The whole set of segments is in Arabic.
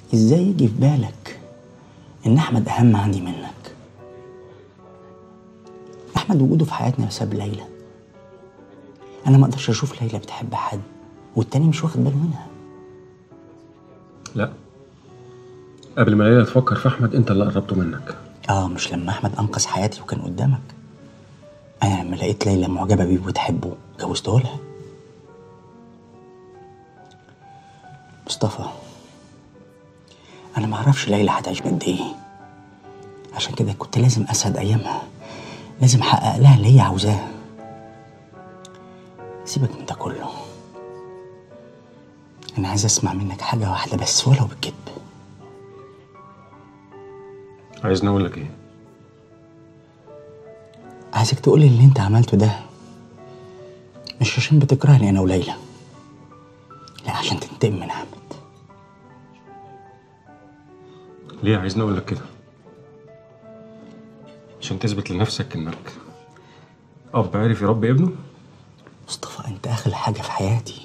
ازاي يجي في بالك ان احمد اهم عندي منك؟ احمد وجوده في حياتنا بسبب ليلى. انا ما اقدرش اشوف ليلى بتحب حد والتاني مش واخد باله منها. لا، قبل ما ليلى تفكر في احمد انت اللي قربته منك. مش لما احمد انقذ حياتي وكان قدامك. انا لما لقيت ليلى معجبه بيه وتحبه جوزته لها. مصطفى، انا ما اعرفش ليلى هتعيش قد ايه، عشان كده كنت لازم اسعد ايامها، لازم احقق لها اللي هي عاوزاه. سيبك من ده كله، انا عايز اسمع منك حاجه واحده بس ولو بالكذب. عايزني اقول لك ايه؟ عايزك تقولي اللي انت عملته ده مش عشان بتكرهني انا وليلى، لا عشان تنتقم من احمد. ليه عايزني اقول لك كده؟ عشان تثبت لنفسك انك اب عارف يربي ابنه؟ مصطفى، انت اغلى حاجه في حياتي.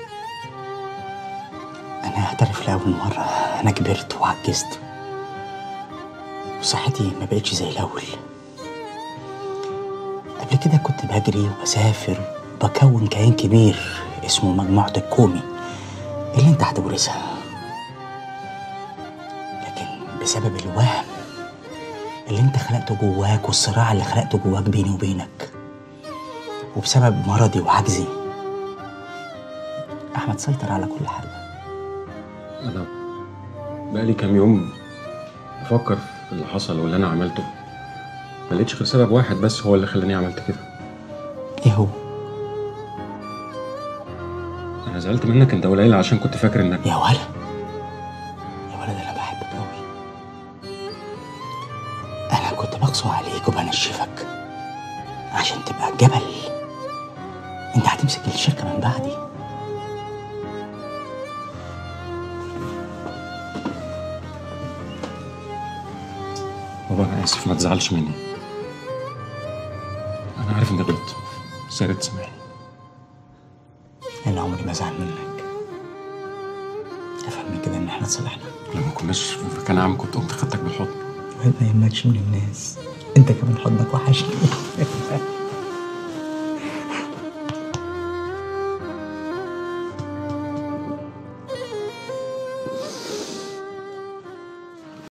انا هعترف لاول مره، انا كبرت وعجزت وصحتي ما بقتش زي الاول. قبل كده كنت بجري وبسافر وبكون كيان كبير اسمه مجموعه الكومي اللي انت هتورثها، لكن بسبب الوهم اللي انت خلقته جواك والصراع اللي خلقته جواك بيني وبينك، وبسبب مرضي وعجزي، احمد سيطر على كل حاجه. انا بقالي كام يوم بفكر في اللي حصل واللي انا عملته، ما لقيتش غير سبب واحد بس هو اللي خلاني عملت كده. ايه هو؟ انا زعلت منك انت وليلى عشان كنت فاكر انك يا ولد انا بحبك قوي. انا كنت بقسو عليك وبنشفك عشان تبقى جبل. انت هتمسك الشركه من بعدي. بابا انا اسف، ما تزعلش مني. انا عارف اني غلطت، بس يا ريت تسامحني. انا عمري ما زعل منك. افهم من كده ان احنا اتصالحنا. لما كناش في مكان عام كنت قمت خدتك بالحضن. ما يهمكش من الناس، انت كمان حضنك وحشني.